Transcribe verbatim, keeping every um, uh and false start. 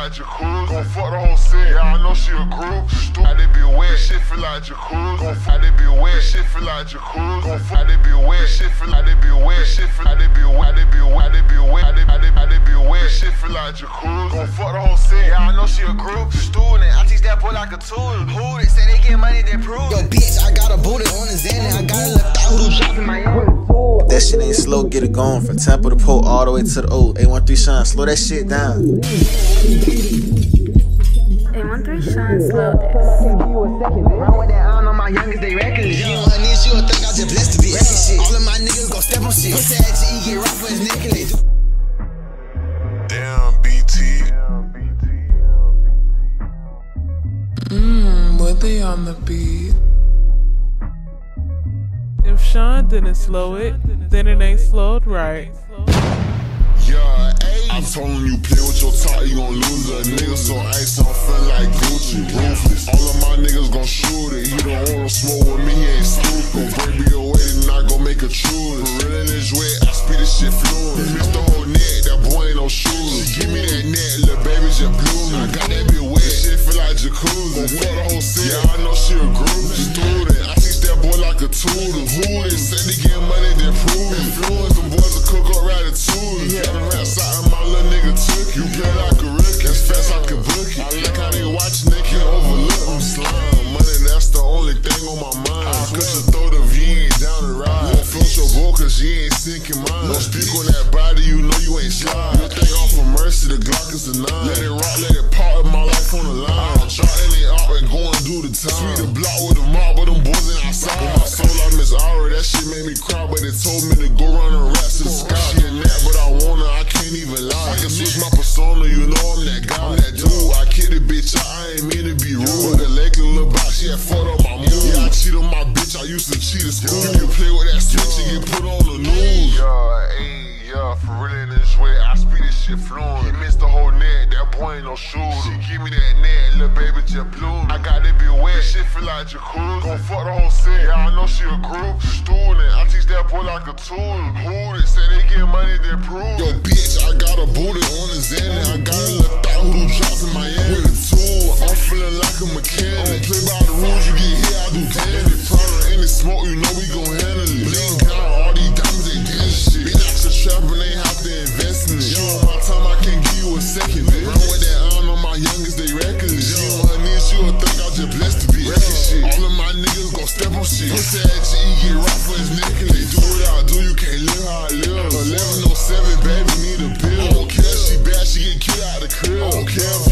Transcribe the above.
like jacuzzi. Gon' fuck the whole set. Yeah, I know she a group. I did be wet. This shit feel like jacuzzi. Gon' fuck. I did be wet. This shit feel like jacuzzi. Gon' fuck. I did be wet. This shit feel. I did be wet. This shit feel. I did be wet. I did be wet. I did be wet. I did. I did. I did be wet. This shit feel like jacuzzi. Gon' fuck the whole set. Yeah, I know she a group. Student. I teach that boy like a tool. Who they say they get money, they prove. Yo, bitch, I got a booty on the Zen and I got a left out who dropping my own. That shit ain't slow, get it going. From Temple to Pole all the way to the O. eight one three Shine, slow that shit down. eight one three Shine, slow this. Run with that on my youngest, they reckless. You don't want this, you don't think I just blessed to be wrecking shit. All of my niggas gon' step on shit. Pussy at G, get rough for his necklace. Damn, B T. Mmm, what they on the beat? If Sean didn't slow it, then it ain't slowed right. Yeah, ayy. I'm telling you, play with your top, you gon' lose a nigga. So ice, I'm feeling like Gucci, ruthless. All of my niggas gon' shoot it. He don't wanna smoke with me, he ain't stupid. Break me away, then I gon' make a truce. For real in this way, I speed this shit fluent. Missed the whole net, that boy ain't no shoes. Give me that net, little baby just blew. I got that bit wet, shit feel like jacuzzi. Gon' fuck the whole set. Yeah, I know she a group student. I teach that boy like a tutor. Who they said they get money, they prove. Influence them boys to cook up ratatouille. Yeah, the rap side of my little nigga took you. Play like a rookie, as fast I can book it. I like how they watch Nicky overlook them slime. Money, that's the only thing on my mind. I could you throw the V ain't down the ride. Won't float your boat cause she ain't sinking mine. No speak on that body, you know you ain't slide. You think off for mercy, the Glock is a nine. Let it rock, let it pop, my life on the line. I'm shotting it out and going do the time. Sweet the block with the mob, but them boys ain't outside. With my soul, I miss Aura, that shit made me cry. But they told me to go run and rap to the sky. She a nat, but I want her, I can't even lie. I can switch my persona, you know I'm that guy. I'm that dude, I kick the bitch out, I ain't mean to be rude. But the leg little box, she had fucked up my mood. Yeah, I cheat on my bitch, I used to cheat at school. You can play with that switch and get put on the news. Yeah, ayy, yeah, for real in this way, I speed this shit fluent. He missed the whole net, that boy ain't no shooter. She give me that net, little baby just blew. I got it be wet, this shit feel like jacuzzi. Gon' fuck the whole set, yeah, I know she a group student. I teach that boy like a tool. Who they say they get money, they prove. Yo, bitch, I got a booty on the Zen and I got a little thought who drops in Miami. With a tool, I'm feeling like a mechanic. I don't play by the rules, you get hit, I do damage. Product, any smoke, you know we gon' handle it. Bling down, all these diamonds, they dance shit. Bitch, I should trap and they have to invest in it. You on my time, I can't give you a second. Run with that iron on my youngest, they reckless. She on her knees, you don't think I just blessed to be wrecking shit. All of my niggas gon' step on shit. Pussy at G, get rough for his necklace. Do what I do, you can't live how I live. eleven oh seven, baby, need a bill. I don't care if she bad, she get killed out the crib. I don't care if